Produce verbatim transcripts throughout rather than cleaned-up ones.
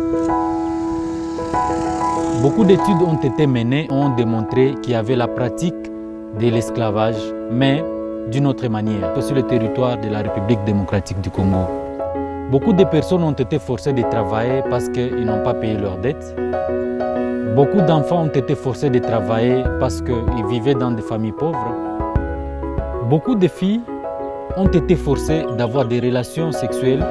Beaucoup d'études ont été menées et ont démontré qu'il y avait la pratique de l'esclavage, mais d'une autre manière, sur le territoire de la République démocratique du Congo. Beaucoup de personnes ont été forcées de travailler parce qu'ils n'ont pas payé leurs dettes. Beaucoup d'enfants ont été forcés de travailler parce qu'ils vivaient dans des familles pauvres. Beaucoup de filles ont été forcées d'avoir des relations sexuelles.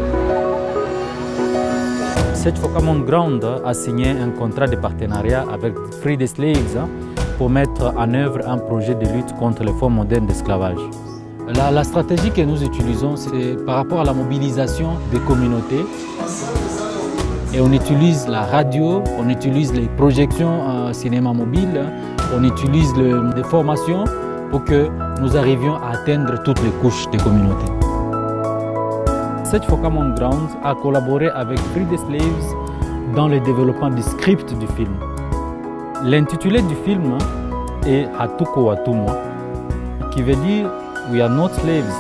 Cette Fokamon Ground a signé un contrat de partenariat avec Free the Slaves pour mettre en œuvre un projet de lutte contre les formes modernes d'esclavage. La, la stratégie que nous utilisons, c'est par rapport à la mobilisation des communautés. Et on utilise la radio, on utilise les projections euh, cinéma mobile, on utilise le, des formations pour que nous arrivions à atteindre toutes les couches des communautés. Cette Fokamon Ground a collaboré avec Free the Slaves dans le développement du script du film. L'intitulé du film est Hatuko Watumwa, qui veut dire We are not slaves.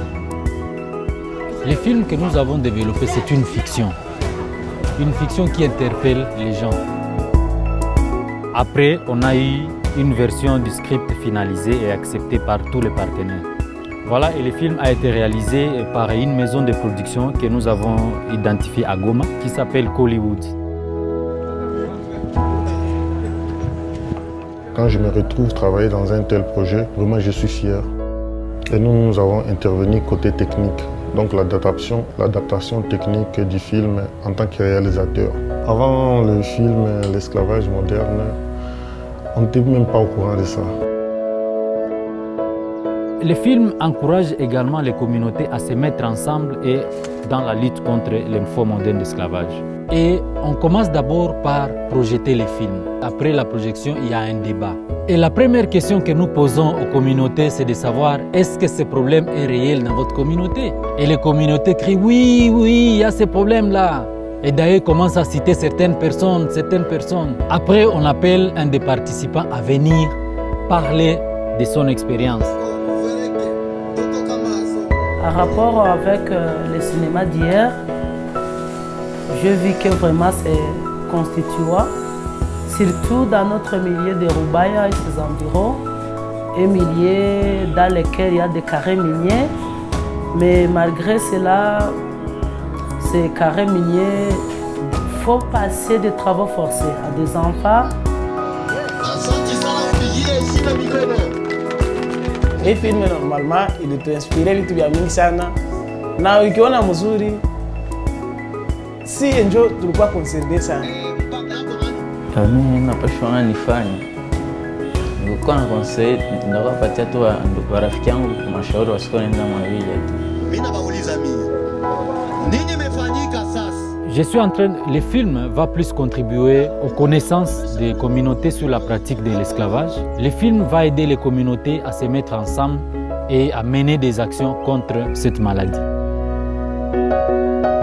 Le film que nous avons développé, c'est une fiction. Une fiction qui interpelle les gens. Après, on a eu une version du script finalisée et acceptée par tous les partenaires. Voilà, et le film a été réalisé par une maison de production que nous avons identifiée à Goma, qui s'appelle Hollywood. Quand je me retrouve travailler dans un tel projet, vraiment je suis fier. Et nous, nous avons intervenu côté technique, donc l'adaptation, l'adaptation technique du film en tant que réalisateur. Avant le film L'esclavage moderne, on n'était même pas au courant de ça. Le film encourage également les communautés à se mettre ensemble et dans la lutte contre les formes modernes d'esclavage. Et on commence d'abord par projeter les films. Après la projection, il y a un débat. Et la première question que nous posons aux communautés, c'est de savoir est-ce que ce problème est réel dans votre communauté? Et les communautés crient oui, oui, il y a ce problème-là. Et d'ailleurs, commencent à citer certaines personnes, certaines personnes. Après, on appelle un des participants à venir parler de son expérience. En rapport avec euh, le cinéma d'hier, je vis que vraiment c'est constituant, surtout dans notre milieu de Rubaya et ses environs, un milieu dans lequel il y a des carrés miniers, mais malgré cela, ces carrés miniers, il faut passer des travaux forcés à des enfants. Hii film normalement ilituinspire vitu vya mingi sana, na ukiona mzuri si enjo tulikuwa concerned sana. Mimi napashwa nifanye nilikuwa na conseil ndio patia tu wa rafiki yangu mashauri wasiko nenda mwavili tu. Mimi nabauliza mimi nini imefanyika sasa? Je suis en train, le film va plus contribuer aux connaissances des communautés sur la pratique de l'esclavage. Le film va aider les communautés à se mettre ensemble et à mener des actions contre cette maladie.